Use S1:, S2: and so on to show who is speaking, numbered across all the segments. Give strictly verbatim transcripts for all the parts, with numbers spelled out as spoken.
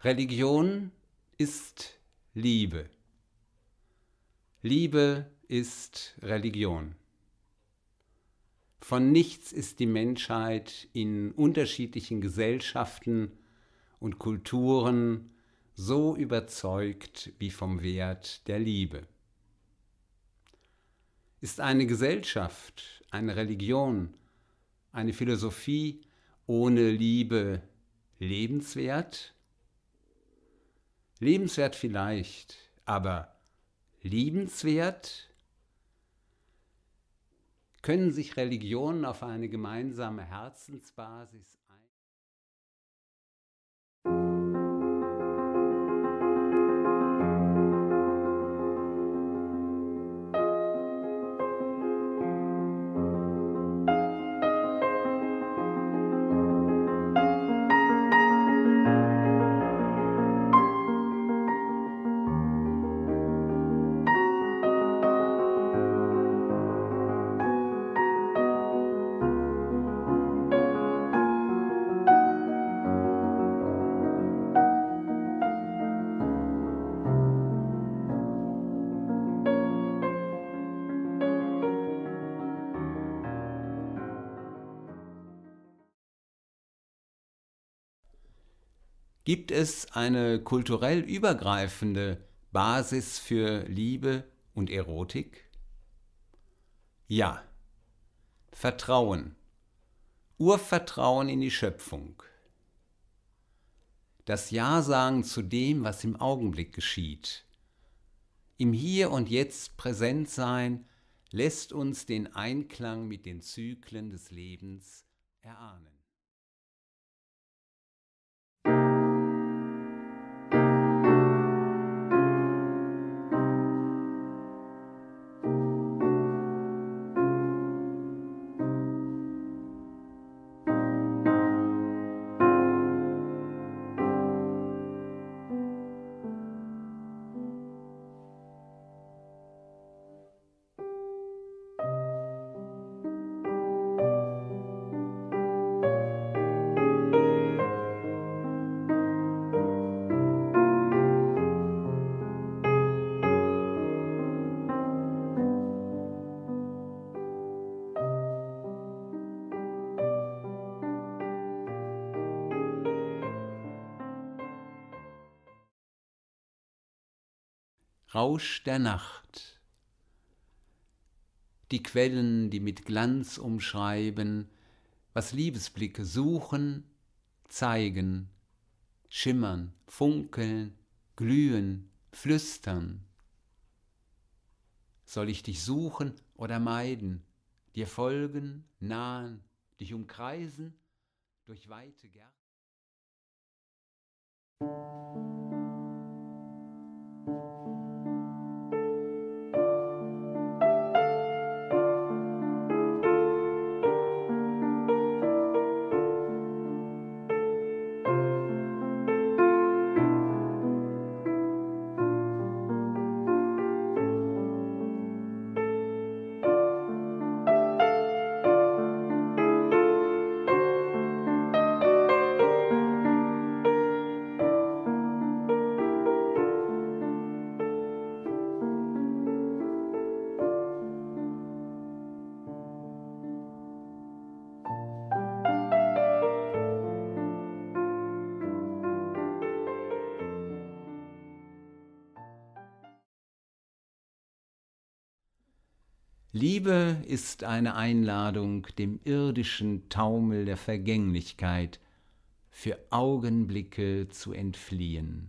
S1: Religion ist Liebe. Liebe ist Religion. Von nichts ist die Menschheit in unterschiedlichen Gesellschaften und Kulturen so überzeugt wie vom Wert der Liebe. Ist eine Gesellschaft, eine Religion, eine Philosophie ohne Liebe lebenswert? Lebenswert vielleicht, aber liebenswert? Können sich Religionen auf eine gemeinsame Herzensbasis ein? Gibt es eine kulturell übergreifende Basis für Liebe und Erotik? Ja. Vertrauen. Urvertrauen in die Schöpfung. Das Ja-Sagen zu dem, was im Augenblick geschieht. Im Hier und Jetzt präsent sein, lässt uns den Einklang mit den Zyklen des Lebens erahnen. Rausch der Nacht. Die Quellen, die mit Glanz umschreiben, was Liebesblicke suchen, zeigen, schimmern, funkeln, glühen, flüstern. Soll ich dich suchen oder meiden, dir folgen, nahen, dich umkreisen, durch weite Gärten? Liebe ist eine Einladung, dem irdischen Taumel der Vergänglichkeit für Augenblicke zu entfliehen.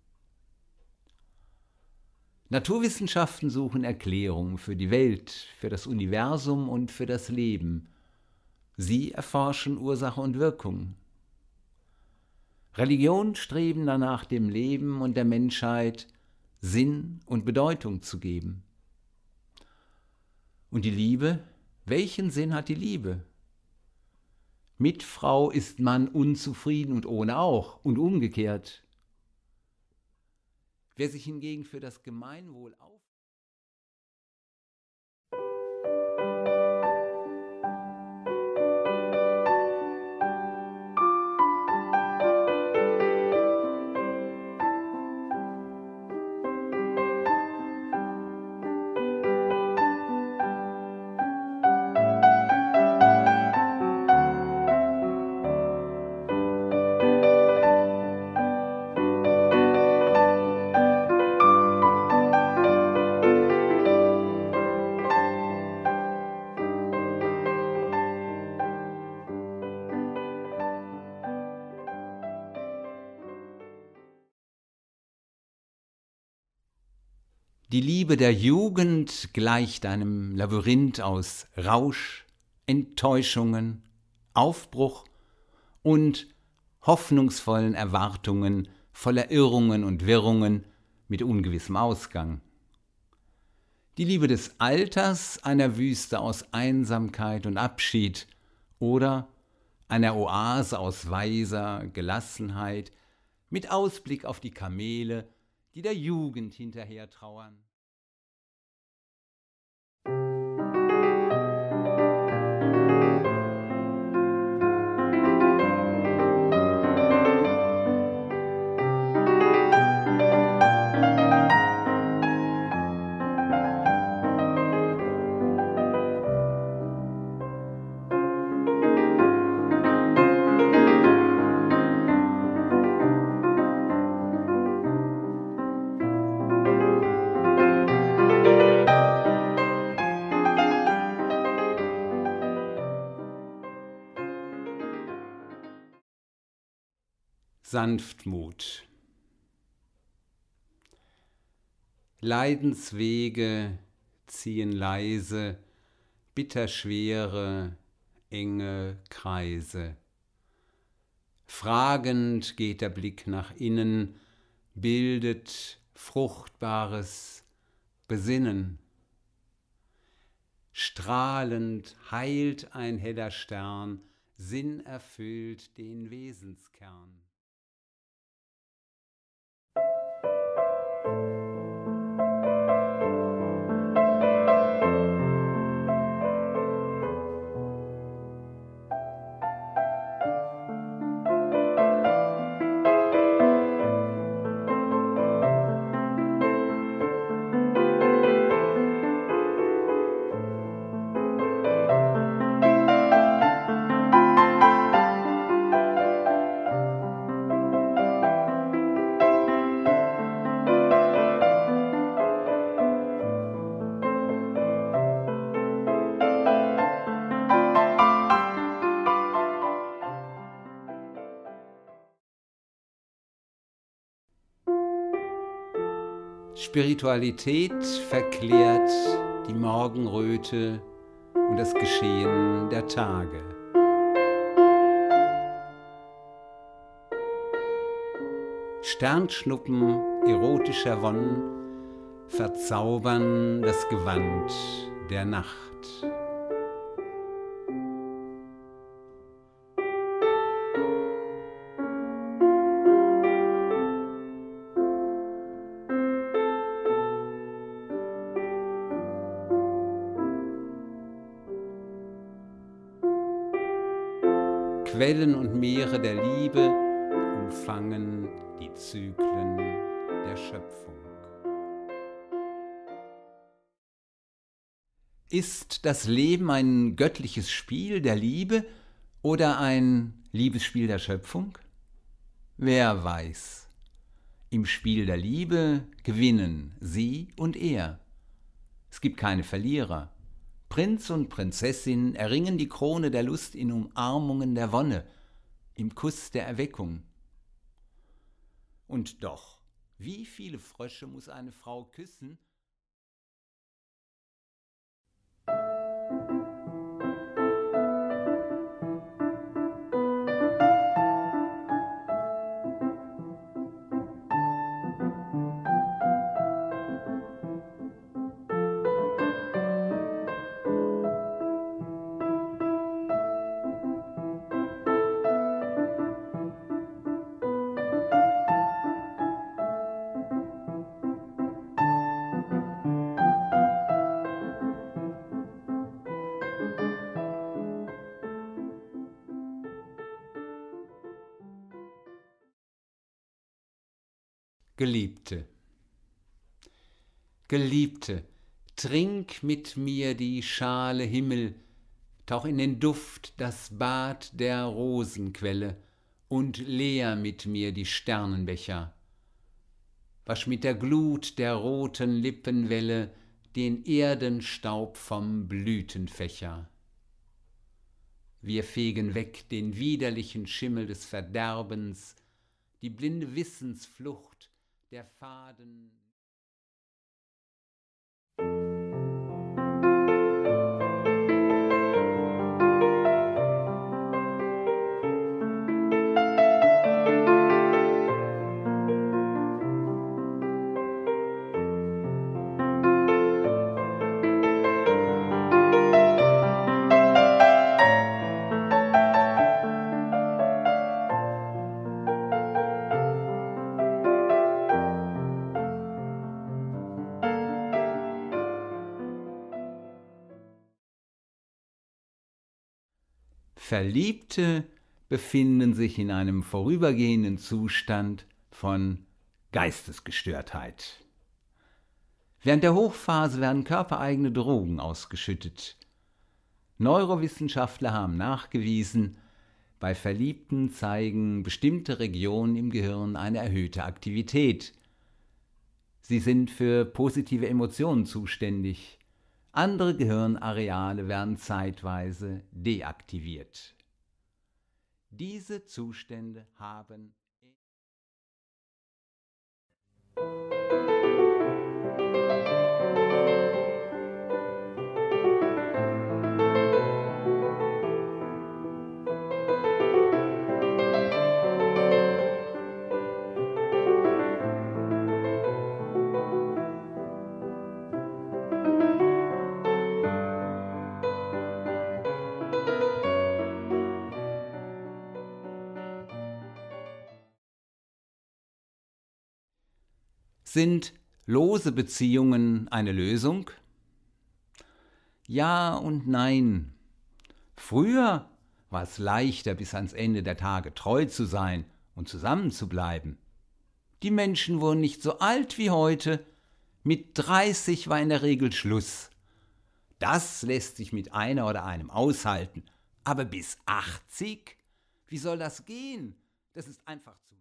S1: Naturwissenschaften suchen Erklärung für die Welt, für das Universum und für das Leben. Sie erforschen Ursache und Wirkung. Religionen streben danach, dem Leben und der Menschheit Sinn und Bedeutung zu geben. Und die Liebe? Welchen Sinn hat die Liebe? Mit Frau ist Mann unzufrieden und ohne auch und umgekehrt. Wer sich hingegen für das Gemeinwohl auf Die Liebe der Jugend gleicht einem Labyrinth aus Rausch, Enttäuschungen, Aufbruch und hoffnungsvollen Erwartungen, voller Irrungen und Wirrungen mit ungewissem Ausgang. Die Liebe des Alters einer Wüste aus Einsamkeit und Abschied oder einer Oase aus weiser Gelassenheit mit Ausblick auf die Kamele, die der Jugend hinterher trauern. Sanftmut. Leidenswege ziehen leise, bitterschwere, enge Kreise. Fragend geht der Blick nach innen, bildet fruchtbares Besinnen. Strahlend heilt ein heller Stern, sinnerfüllt den Wesenskern. Spiritualität verklärt die Morgenröte und das Geschehen der Tage. Sternschnuppen erotischer Wonnen verzaubern das Gewand der Nacht. Quellen und Meere der Liebe umfangen die Zyklen der Schöpfung. Ist das Leben ein göttliches Spiel der Liebe oder ein Liebesspiel der Schöpfung? Wer weiß. Im Spiel der Liebe gewinnen sie und er. Es gibt keine Verlierer. Prinz und Prinzessin erringen die Krone der Lust in Umarmungen der Wonne, im Kuss der Erweckung. Und doch, wie viele Frösche muss eine Frau küssen, Geliebte, Geliebte, trink mit mir die Schale Himmel, tauch in den Duft das Bad der Rosenquelle und leer mit mir die Sternenbecher. Wasch mit der Glut der roten Lippenwelle den Erdenstaub vom Blütenfächer. Wir fegen weg den widerlichen Schimmel des Verderbens, die blinde Wissensflucht der Faden Verliebte befinden sich in einem vorübergehenden Zustand von Geistesgestörtheit. Während der Hochphase werden körpereigene Drogen ausgeschüttet. Neurowissenschaftler haben nachgewiesen, bei Verliebten zeigen bestimmte Regionen im Gehirn eine erhöhte Aktivität. Sie sind für positive Emotionen zuständig. Andere Gehirnareale werden zeitweise deaktiviert. Diese Zustände haben Sind lose Beziehungen eine Lösung? Ja und nein. Früher war es leichter, bis ans Ende der Tage treu zu sein und zusammenzubleiben. Die Menschen wurden nicht so alt wie heute. Mit dreißig war in der Regel Schluss. Das lässt sich mit einer oder einem aushalten. Aber bis achtzig? Wie soll das gehen? Das ist einfach zu.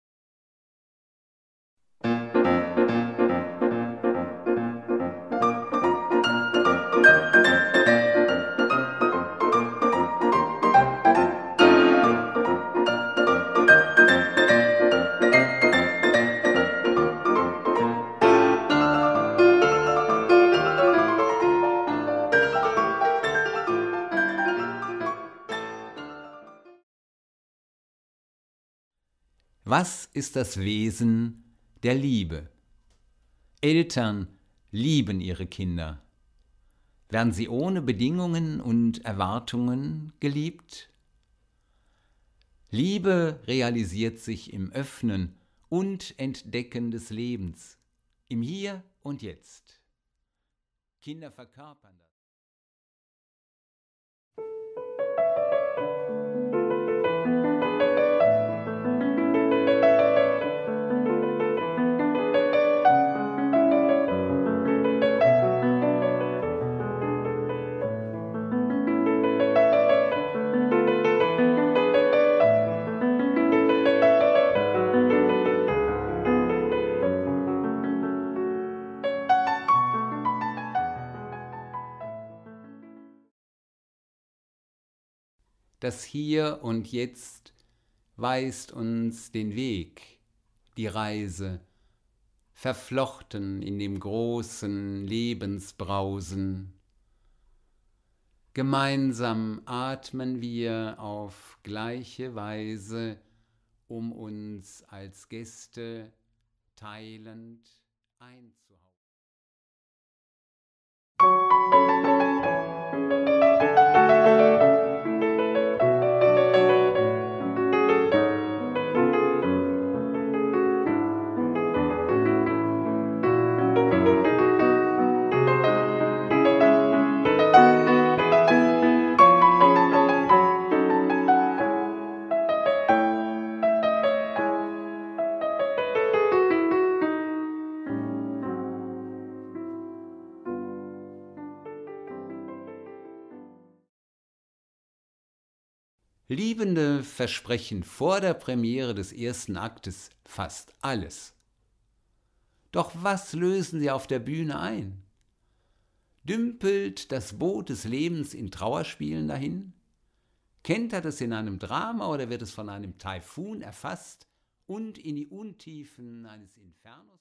S1: Was ist das Wesen der Liebe? Eltern lieben ihre Kinder. Werden sie ohne Bedingungen und Erwartungen geliebt? Liebe realisiert sich im Öffnen und Entdecken des Lebens, im Hier und Jetzt. Kinder verkörpern das. Das Hier und Jetzt weist uns den Weg, die Reise, verflochten in dem großen Lebensbrausen. Gemeinsam atmen wir auf gleiche Weise, um uns als Gäste teilend einzuhauchen. Liebende versprechen vor der Premiere des ersten Aktes fast alles. Doch was lösen sie auf der Bühne ein? Dümpelt das Boot des Lebens in Trauerspielen dahin? Kentert es in einem Drama oder wird es von einem Taifun erfasst und in die Untiefen eines Infernos?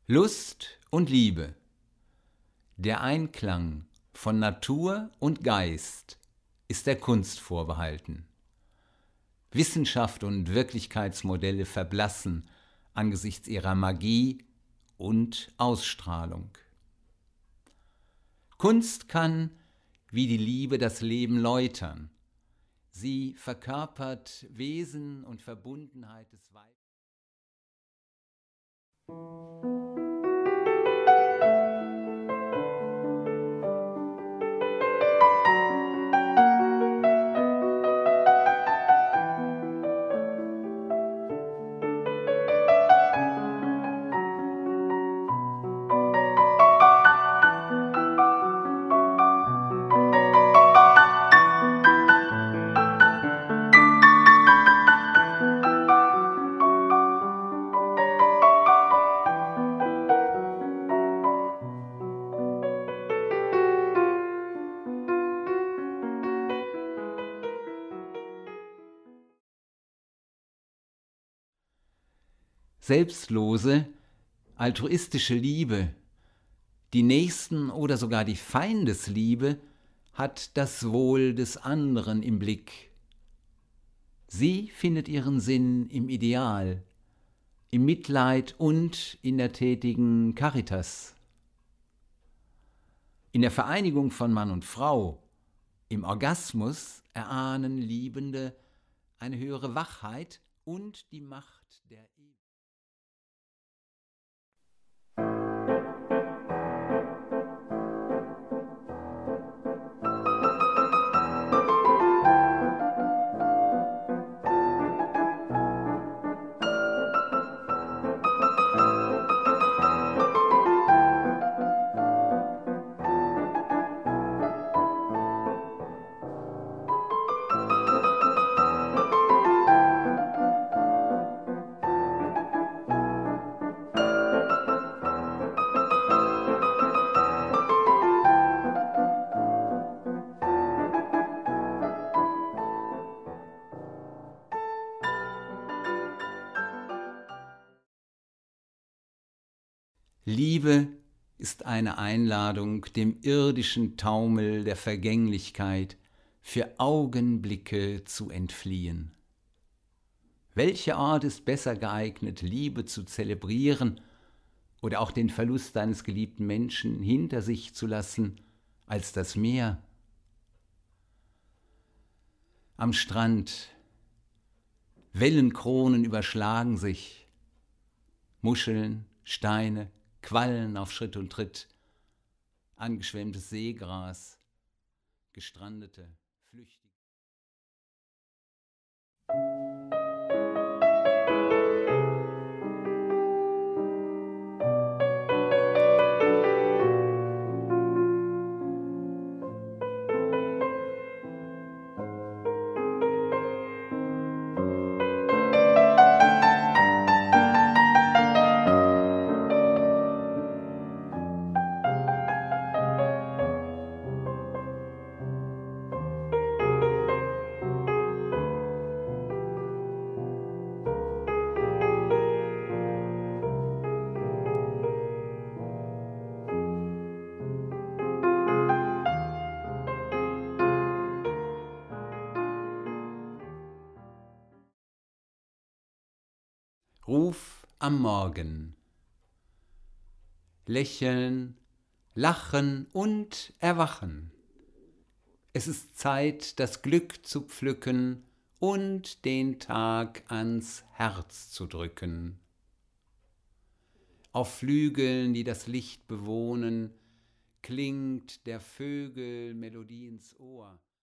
S1: Lust und Liebe, der Einklang von Natur und Geist ist der Kunst vorbehalten. Wissenschaft und Wirklichkeitsmodelle verblassen angesichts ihrer Magie und Ausstrahlung. Kunst kann, wie die Liebe, das Leben läutern. Sie verkörpert Wesen und Verbundenheit des Weiblichen. Selbstlose, altruistische Liebe, die Nächsten- oder sogar die Feindesliebe hat das Wohl des anderen im Blick. Sie findet ihren Sinn im Ideal, im Mitleid und in der tätigen Caritas. In der Vereinigung von Mann und Frau, im Orgasmus erahnen Liebende eine höhere Wachheit und die Macht der Ehe. Liebe ist eine Einladung, dem irdischen Taumel der Vergänglichkeit für Augenblicke zu entfliehen. Welcher Ort ist besser geeignet, Liebe zu zelebrieren oder auch den Verlust eines geliebten Menschen hinter sich zu lassen, als das Meer? Am Strand, Wellenkronen überschlagen sich, Muscheln, Steine, Quallen auf Schritt und Tritt, angeschwemmtes Seegras, gestrandete, flüchtige. Ruf am Morgen. Lächeln, lachen und erwachen. Es ist Zeit, das Glück zu pflücken und den Tag ans Herz zu drücken. Auf Flügeln, die das Licht bewohnen, klingt der Vögel Melodie ins Ohr.